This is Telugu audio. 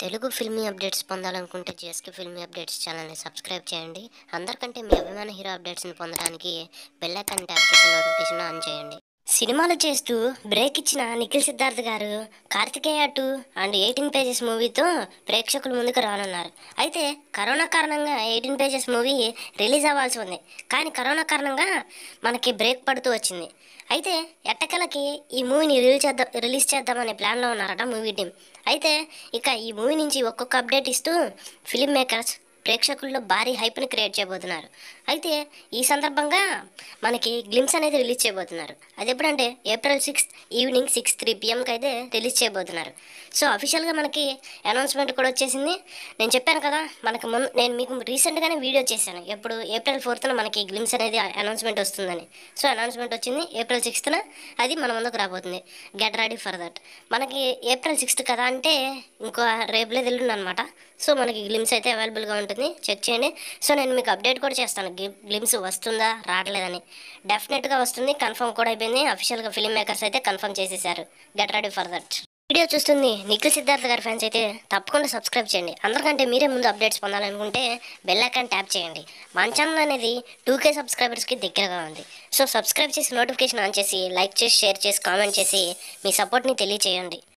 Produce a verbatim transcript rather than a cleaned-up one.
తెలుగు ఫిల్మీ అప్డేట్స్ పొందాలనుకుంటే జేఎస్‌కే ఫిల్మీ అప్డేట్స్ ఛానల్‌ని సబ్స్క్రైబ్ చేయండి. అందరికంటే మీ అభిమాన హీరో అప్డేట్స్‌ని పొందడానికి బెల్ ఐకాన్ ట్యాప్ చేసి నోటిఫికేషన్ ఆన్ చేయండి. సినిమాలు చేస్తూ బ్రేక్ ఇచ్చిన Nikhil Siddharth garu 'Karthikeya two' and eighteen pages మూవీతో ప్రేక్షకుల ముందుకు రానున్నారు. అయితే కరోనా కారణంగా ఎయిటీన్ పేజెస్ మూవీ రిలీజ్ అవ్వాల్సి ఉంది. కానీ కరోనా కారణంగా మనకి బ్రేక్ పడుతూ వచ్చింది. అయితే ఎట్టకేలకి ఈ మూవీని రిలీజ్ చేద్దాం రిలీజ్ చేద్దామనే ప్లాన్‌లో ఉన్నారట మూవీ టీమ్. అయితే ఇక ఈ మూవీ నుంచి ఒక్కొక్క అప్డేట్ ఇస్తూ ఫిల్మ్ మేకర్స్ ప్రేక్షకుల్లో భారీ హైప్‌ని క్రియేట్ చేయబోతున్నారు. అయితే ఈ సందర్భంగా మనకి గ్లిమ్స్ అనేది రిలీజ్ చేయబోతున్నారు. అదెప్పుడంటే April sixth evening six three పీఎంకి అయితే రిలీజ్ చేయబోతున్నారు. సో అఫీషియల్‌గా మనకి అనౌన్స్‌మెంట్ కూడా వచ్చేసింది. నేను చెప్పాను కదా! మనకు ముందు నేను మీకు రీసెంట్‌గానే వీడియో చేశాను. ఎప్పుడు ఏప్రిల్ ఫోర్త్‌న మనకి గ్లిమ్స్ అనేది అనౌన్స్‌మెంట్ వస్తుందని. సో అనౌన్స్‌మెంట్ వచ్చింది. ఏప్రిల్ సిక్స్త్‌న అది మన ముందుకు రాబోతుంది. Get ready for that. మనకి ఏప్రిల్ సిక్స్త్ కదా అంటే ఇంకో రేపు లేదు ఎల్లుండి అనమాట. సో మనకి గ్లిమ్స్ అయితే అవైలబుల్‌గా ఉంటుంది. చెక్ చేయండి. సో నేను మీకు అప్డేట్ కూడా చేస్తాను. గి గ్లిమ్స్ వస్తుందా రావట్లేదని. డెఫినెట్‌గా వస్తుంది. కన్ఫర్మ్ కూడా అయిపోయింది. అఫీషియల్‌గా ఫిల్మ్ మేకర్స్ అయితే కన్ఫర్మ్ చేసేసారు. Get ready for that. Video చూస్తుంది నిఖిల్ సిద్ధార్థ్ గారి ఫ్యాన్స్ అయితే తప్పకుండా సబ్స్క్రైబ్ చేయండి. అందరికంటే మీరే ముందు అప్డేట్స్ పొందాలనుకుంటే బెల్ ఐకాన్ ట్యాప్ చేయండి. మన ఛానల్ అనేది టూ కే సబ్స్క్రైబర్స్కి దగ్గరగా ఉంది. సో సబ్స్క్రైబ్ చేసి నోటిఫికేషన్ ఆన్ చేసి లైక్ చేసి షేర్ చేసి కామెంట్ చేసి మీ సపోర్ట్ని తెలియచేయండి.